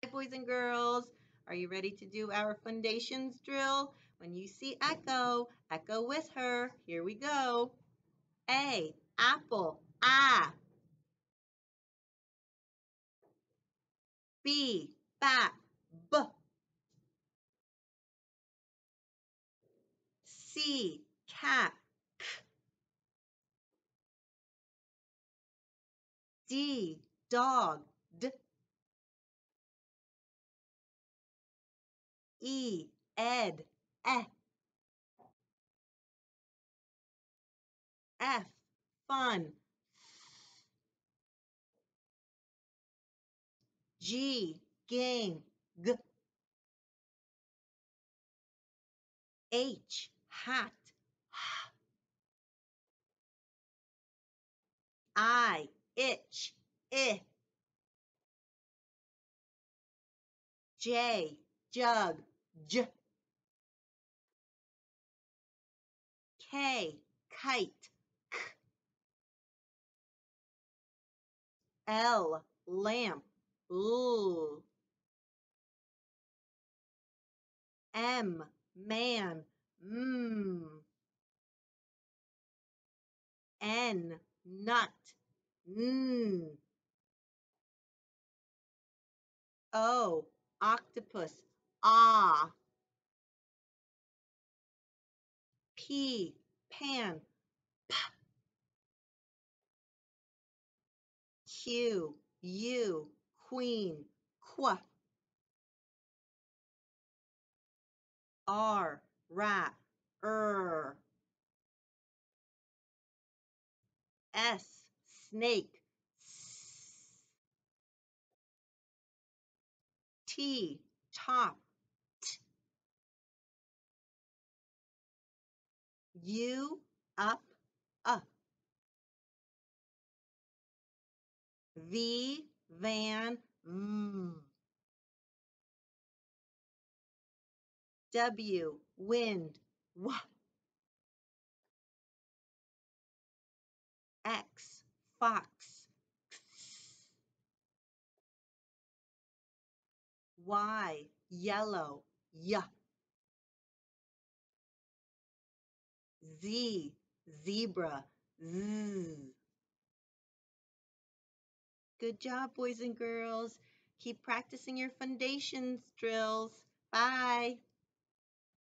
boys and girls. Are you ready to do our Fundations drill? When you see Echo, echo with her. Here we go. A, apple, ah. B, bat, b. C, cat, k. D, dog, d. E, ed, eh. F, fun, G, game, g. H, hat, I, itch, I. J, jug, j. K, kite, k. L, lamp, l. M, man, mm. N, nut, n. O, octopus, ah. P, pan, p. Q, U, queen, qu. R, rat, S, snake, s. T, top, t. U, up, up. V, van, v. W, wind, w. X, fox, x. Y, yellow, y. Z, zebra, z. Good job, boys and girls. Keep practicing your Fundations drills. Bye.